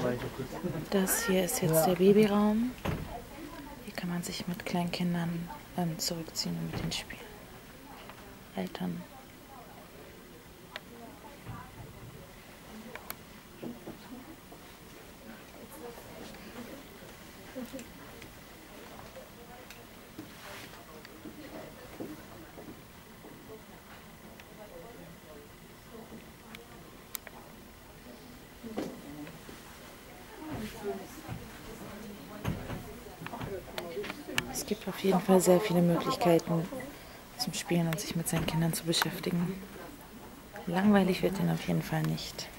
Das hier ist jetzt der Babyraum. Hier kann man sich mit kleinen Kindern zurückziehen und mit denen spielen. Eltern. Es gibt auf jeden Fall sehr viele Möglichkeiten zum Spielen und sich mit seinen Kindern zu beschäftigen. Langweilig wird ihnen auf jeden Fall nicht.